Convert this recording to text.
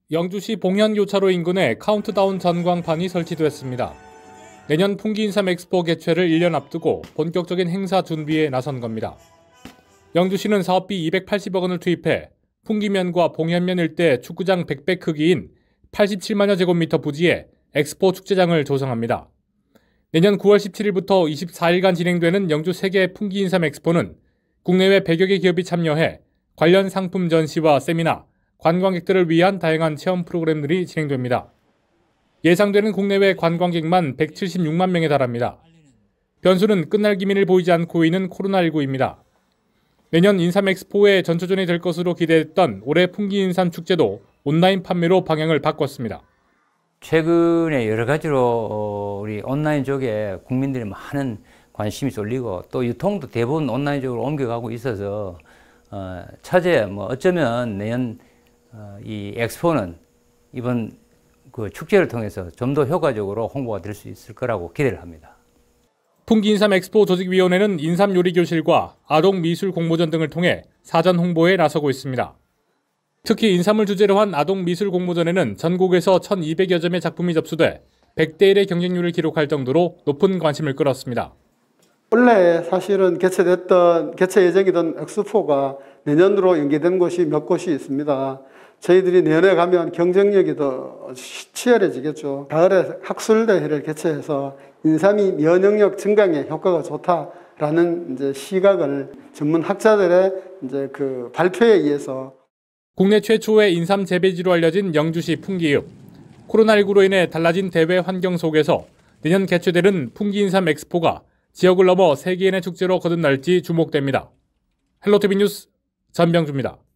영주시 봉현교차로 인근에 카운트다운 전광판이 설치됐습니다. 내년 풍기인삼 엑스포 개최를 1년 앞두고 본격적인 행사 준비에 나선 겁니다. 영주시는 사업비 280억 원을 투입해 풍기면과 봉현면 일대 축구장 100배 크기인 87만여 제곱미터 부지에 엑스포 축제장을 조성합니다. 내년 9월 17일부터 24일간 진행되는 영주 세계 풍기인삼 엑스포는 국내외 100여 개 기업이 참여해 관련 상품 전시와 세미나, 관광객들을 위한 다양한 체험 프로그램들이 진행됩니다. 예상되는 국내외 관광객만 176만 명에 달합니다. 변수는 끝날 기미를 보이지 않고 있는 코로나19입니다. 내년 인삼 엑스포의 전초전이 될 것으로 기대했던 올해 풍기인삼 축제도 온라인 판매로 방향을 바꿨습니다. 최근에 여러 가지로 우리 온라인 쪽에 국민들이 많은 관심이 쏠리고 또 유통도 대부분 온라인 쪽으로 옮겨가고 있어서 차제 어쩌면 내년 이 엑스포는 이번 그 축제를 통해서 좀 더 효과적으로 홍보가 될 수 있을 거라고 기대를 합니다. 풍기인삼 엑스포 조직위원회는 인삼요리교실과 아동미술공모전 등을 통해 사전 홍보에 나서고 있습니다. 특히 인삼을 주제로 한 아동미술공모전에는 전국에서 1,200여 점의 작품이 접수돼 100대 1의 경쟁률을 기록할 정도로 높은 관심을 끌었습니다. 원래 사실은 개최 예정이던 엑스포가 내년으로 연기된 곳이 몇 곳이 있습니다. 저희들이 내년에 가면 경쟁력이 더 치열해지겠죠. 가을에 학술대회를 개최해서 인삼이 면역력 증강에 효과가 좋다라는 이제 시각을 전문 학자들의 이제 그 발표에 의해서 국내 최초의 인삼 재배지로 알려진 영주시 풍기읍. 코로나19로 인해 달라진 대외 환경 속에서 내년 개최되는 풍기인삼 엑스포가 지역을 넘어 세계인의 축제로 거듭날지 주목됩니다. 헬로티비 뉴스 전병주입니다.